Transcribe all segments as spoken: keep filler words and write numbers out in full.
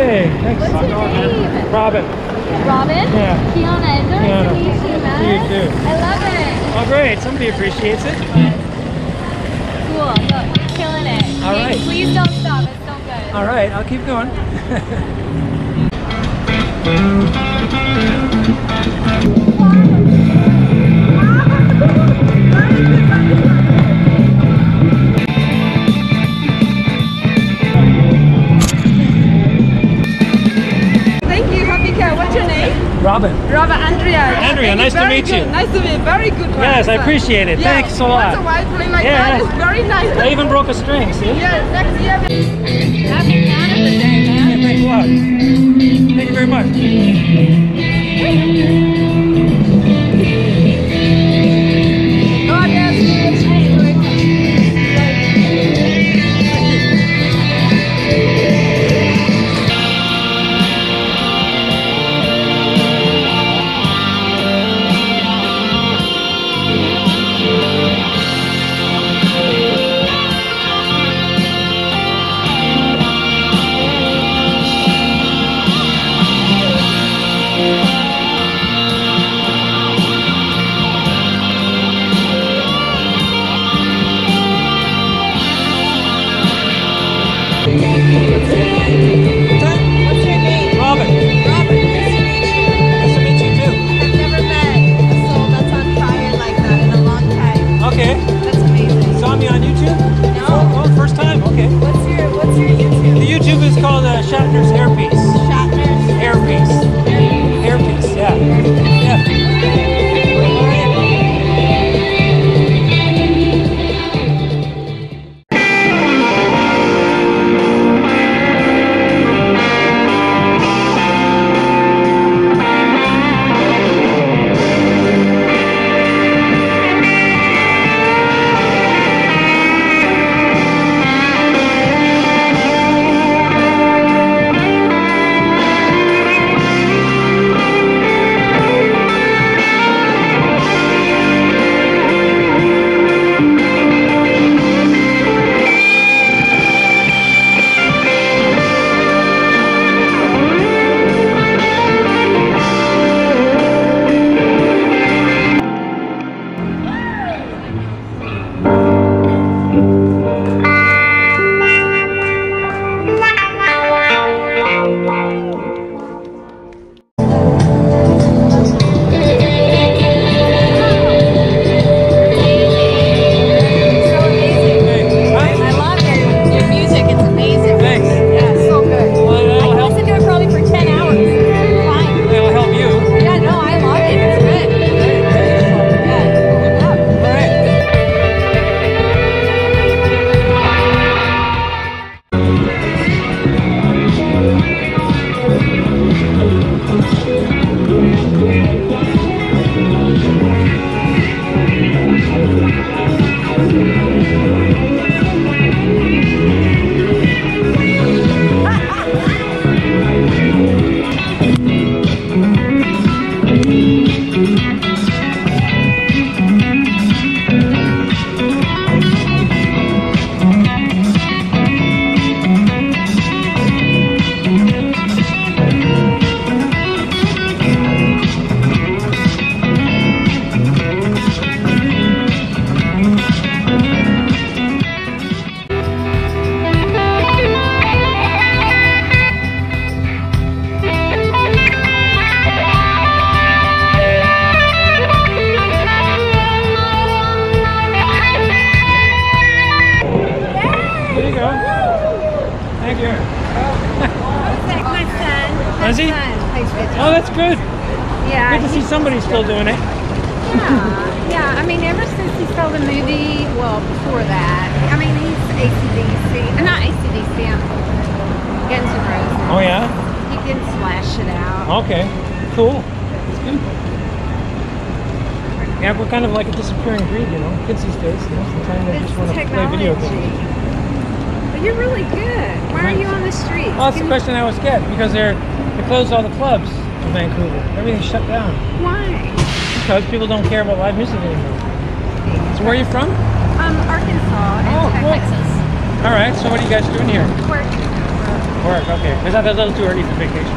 Hey, thanks. What's your name? Robin. Robin? Yeah. Kiana. Nice Kiana. to meet you, man. You too. I love it. Oh, great. Somebody appreciates it. Cool. Look, you're killing it. All Okay, right. Please don't stop. It's so good. All right, I'll keep going. Thank you, Happy Car. What's your name? Robin. Robin, Andrea. Andrea, nice to meet you. Nice to meet you. Very good one. Yes, I appreciate it. Yeah. Thanks a lot. Once a while playing like Yeah. that is very nice. I even broke a string, see? Yeah, next year. Happy Canada Day, man. Yeah, thanks a lot. Thank you very much. God, yes. What's your name? Robin. Robin. Nice to meet you. Nice to meet you too. I've never met a soul that's on fire like that in a long time. Okay. That's amazing. Saw me on YouTube? No. Oh, oh, first time. Okay. What's your What's your YouTube? The YouTube is called uh, Shatnershairpiece. Shatnershairpiece. Hairpiece. Hairpiece, yeah. Yeah. Is he? Oh, that's good. Yeah. Good to see somebody still doing it. Yeah, yeah. I mean, ever since he saw the movie, well, before that, I mean, he's A C D C, not A C D C, um, Guns N' Roses. Oh, yeah? He can slash it out. Okay, cool. That's good. Yeah, we're kind of like a disappearing breed, you know. Kids these days, most of the time they It's just want to play technology. video games. But you're really good. Why are you on the streets? Well, that's Can the question I always get, because they're they closed all the clubs in Vancouver. Everything's shut down. Why? Because people don't care about live music anymore. So where are you from? Um, Arkansas and Oh, cool. Texas. All right, so what are you guys doing here? Working. work. Okay, because I thought it was a little too early for vacation.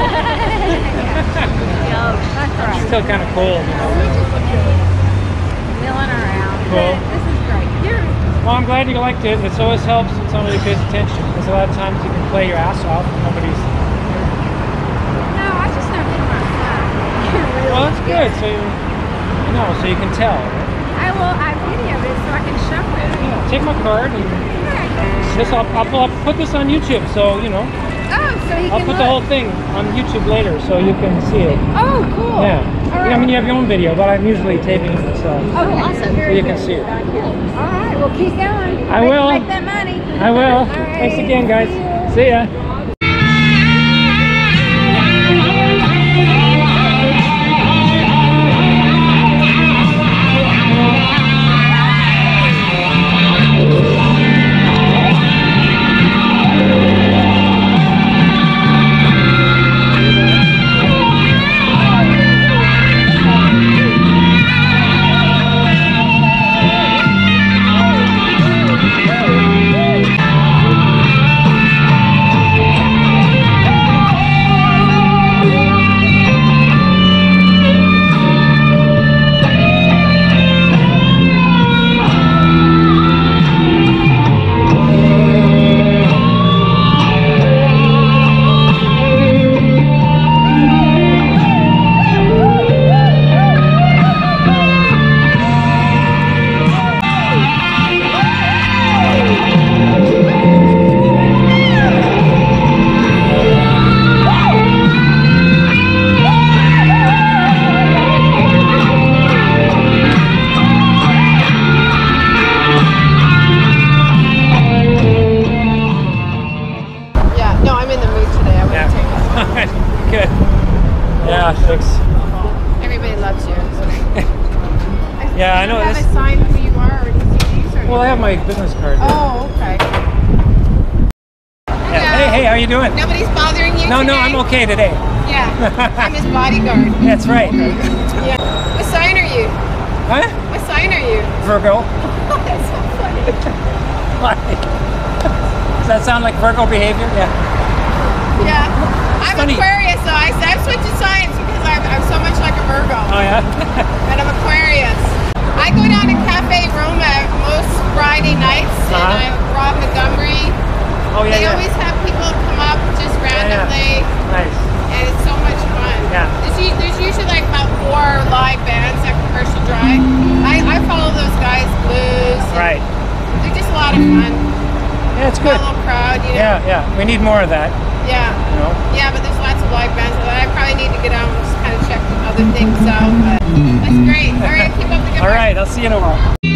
Yeah. That's It's right. still kind of cold, you know. Milling around. Cool. This is great. You're, Well, I'm glad you liked it. It always helps when somebody pays attention. Because a lot of times you can play your ass off and nobody's... no, I just don't do myself. You're really Well, that's good. So you, you know, so you can tell. Right? I will. I videoed it so I can show it. Yeah, take my card and this. I'll, I'll, I'll put this on YouTube. So you know, Oh, so he I'll can put look. the whole thing on YouTube later, so you can see it. Oh, cool. Yeah. All Yeah, right. I mean, you have your own video, but I'm usually taping it myself. Oh, awesome. So you can see it. All right. Well, keep going. I Make- will. Make that money. I will. All right. Thanks again, guys. See you. See ya. Good. Yeah, thanks. Everybody loves you. Yeah, I know You have this. a sign who you are or anything? Or Well, I have my business card. Here. Oh, okay. Yeah. Hey, hey, how you doing? Nobody's bothering you No, today? no, I'm okay today. Yeah, I'm his bodyguard. That's right. Yeah. What sign are you? Huh? What sign are you? Virgo. That's so funny. Why? Does that sound like Virgo behavior? Yeah. Yeah. I'm funny. Aquarius, so I, I've switched to signs because I'm, I'm so much like a Virgo. Oh, yeah? And I'm Aquarius. I go down to Cafe Roma most Friday nights, Uh-huh. and I'm Rob Montgomery. Oh, yeah, They yeah. always have people come up just randomly, Nice. and it's so much fun. Yeah. There's, u- there's usually like about four live bands at Commercial Drive. I, I follow those guys, blues. and Right. They're just a lot of fun. Yeah, it's A good. little crowd, you know. Yeah, yeah. We need more of that, Yeah. you know? Yeah, but there's lots of live bands. So I probably need to get out and just kind of check other things out. But that's great. All right, keep up the good All work. right, I'll see you in a while.